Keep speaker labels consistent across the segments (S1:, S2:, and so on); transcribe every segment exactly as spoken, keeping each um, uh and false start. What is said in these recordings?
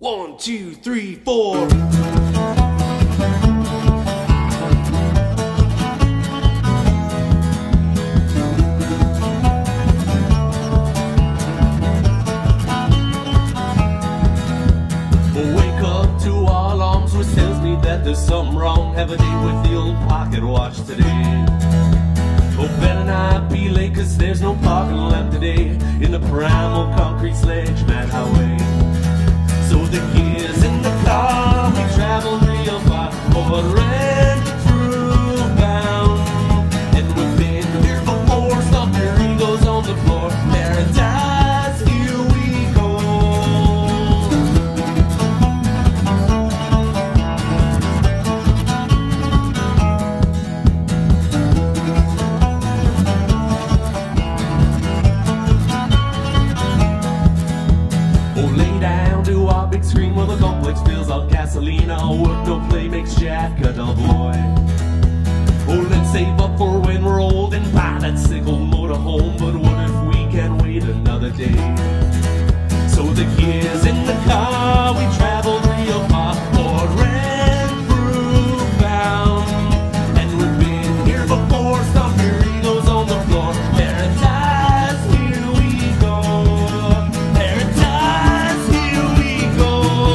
S1: One, two, three, four. Wake up to alarms, which tells me that there's something wrong. Have a date with the old pocket watch today. Oh, better not be late, cause there's no parking left today in the primal concrete sledge mat highway. So the gears in the car, we travel real far over red through bound. And we've been here before, stomp your egos on the floor. Paradise, here we go. Oh, lay down to our big screen where the complex feels like gasoline. Our work no play makes Jack a dull boy. Oh, let's save up for when we're old and buy that sick old motor home. But what if we can wait another day? So the gears in the car, we travel real far for red through bound. And we've been here before, stomp your egos on the floor. Paradise, here we go. Paradise, here we go.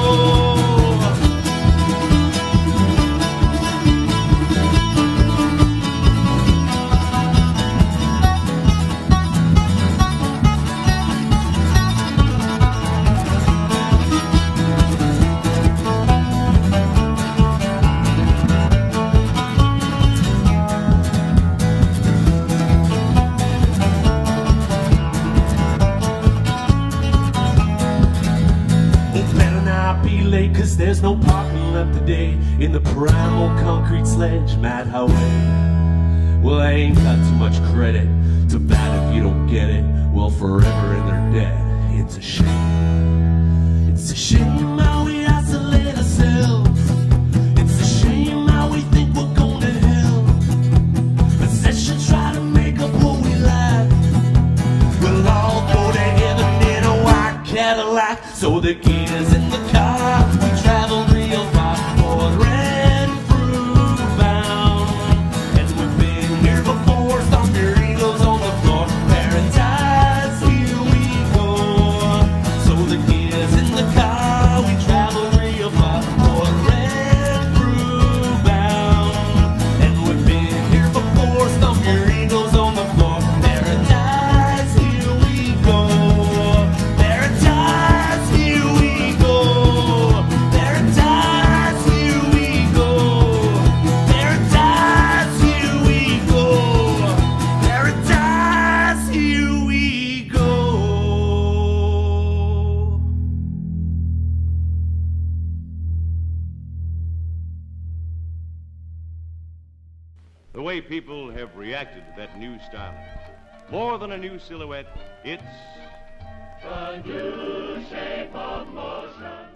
S1: Be late, cause there's no parking left today in the primal concrete sledge mat highway. Well, I ain't got too much credit. Too bad if you don't get it. Well, forever and they're dead. It's a shame. It's a shame how we isolate ourselves. It's a shame how we think we're going to hell. Possession try to make up what we lack. We'll all go to heaven in a white Cadillac. So the gears in the car, we travel real far for red through bound. And we've been here before, stomp your egos on the floor. Paradise, here we go. So the gears in the car, we travel real far for red through bound. And we've been here before, stomp your egos on the floor. Paradise, here we go. Paradise, here we go. Paradise, here we go. Paradise, here we go. Paradise, here we go.
S2: The way people have reacted to that new style. More than a new silhouette, it's
S3: A new shape of motion.